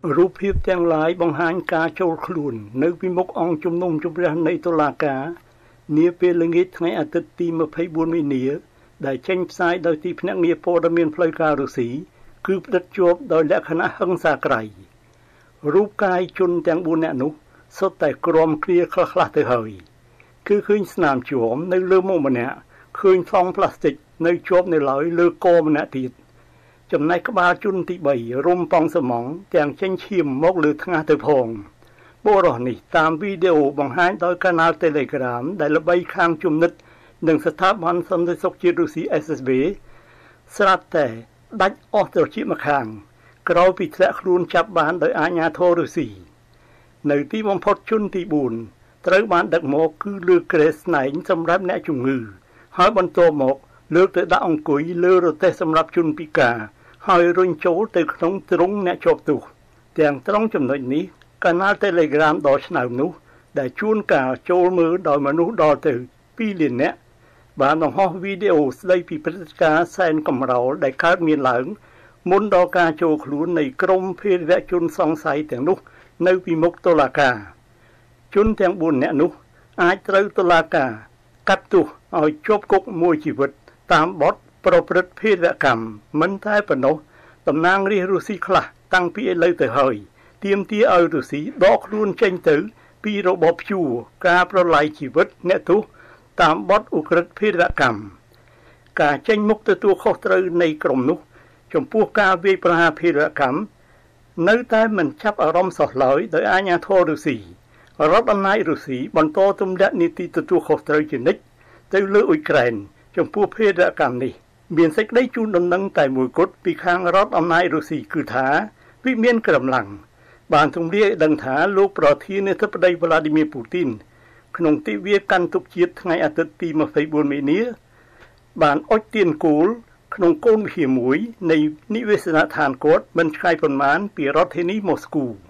រូបភាពទាំងឡាយបង្ហាញការចូលខ្លួននៅពីមុខអង្គជំនុំជម្រះនៃតុលាការនាពេលល្ងាចថ្ងៃអាទិត្យទី24មីនាដែលចេញផ្សាយដោយទីភ្នាក់ងារព័ត៌មានផ្លូវការរុស្ស៊ីគឺផ្ដិតជាប់ដោយលក្ខណៈហិង្សាក្រៃរូបកាយជនទាំង4នាក់នោះសុទ្ធតែក្រំគ្នាខ្លះៗទៅហើយគឺឃើញស្នាមជួមនៅលើមុខម្នាក់ឃើញថង់ផ្លាស្ទិកនៅជាប់នៅឡើយលើកម្នាក់ទៀតចំណែកក្បាលជនទី3រុំប៉ងសមងទាំងចេញឈាមមកលើថ្ងាសទៅផងបុរសនេះតាមវីដេអូបង្ហាញដោយកាណាល់ Telegram ដែលល្បីខាងជំនិតនិងស្ថាប័នសន្តិសុខជាតិរុស្ស៊ី SSB ស្រាប់តែដាច់អស់ត្រចៀកម្ខាងក្រោយពីធ្លាក់ខ្លួនចាប់បានដោយអាជ្ញាធររុស្ស៊ីនៅទីបំផុតជនទី4ត្រូវបានដឹកមកគឺលើក្រែស្នែងសម្រាប់អ្នកជំងឺហើយបន្ទាប់មកលើកទៅដាក់អង្គុយលើរទេះសម្រាប់ជនពិការហើយរុញចូលទៅក្នុងទ្រុងអ្នកជាប់ទោសទាំងត្រង់ចំណុចនេះកាណាល់ Telegram ដ៏ឆ្នើមនោះដែលជួនកាលចូលមើលដោយមនុស្សដល់ទៅ2លាននាក់បានបង្ហោះវីដេអូស្ដីពីព្រឹត្តិការណ៍សែនកំរោលដែលកើតមានឡើងមុនដល់ការចូលខ្លួននៃក្រុមភេរវជនសង្ស័យទាំងនោះនៅពីមុខតុលាការជនទាំង4នាក់នោះអាចត្រូវតុលាការកាត់ទោសឲ្យជាប់គុកមួយជីវិតតាមបទប្រព្រឹត្តភេរវកម្មមិនតែប៉ុណ្ណោះតំណាងរាស្ត្ររុស្ស៊ីខ្លះតាំងពីឥឡូវទៅហើយទាមទារឲ្យរុស្ស៊ីដកខ្លួនចេញទៅពីរបបព្យួរការប្រឡាយជីវិតអ្នកទោសតាមបទឧក្រិដ្ឋភេរវកម្មការចេញមុខទទួលខុសត្រូវនៃក្រុមនោះចំពោះការវាយប្រហារភេរវកម្មនៅតែមិនចាប់អារម្មណ៍សោះឡើយដោយអាជ្ញាធររុស្ស៊ីរដ្ឋអំណាចរុស្ស៊ីបន្តទម្លាក់នីតិទទួលខុសត្រូវជានិច្ចទៅលើអ៊ុយក្រែនចំពោះភេរវកម្មនេះមានសេចក្តីជូនដំណឹងតែមួយគត់ពីខាងរដ្ឋអំណាចរុស្ស៊ីគឺថាវិមានក្រំឡាំងបានទម្លាយដឹងថាលោកប្រធានាធិបតីវ្លាឌីមៀពូទីនក្នុងទិវាកាន់ទុក្ខជាតិថ្ងៃអាទិត្យទី24មីនាបានអុជទៀនគោលក្នុងកូនវិហារមួយនៃនិវេសនដ្ឋានគាត់មិនឆ្ងាយប៉ុន្មានពីរដ្ឋធានីម៉ូស្គូ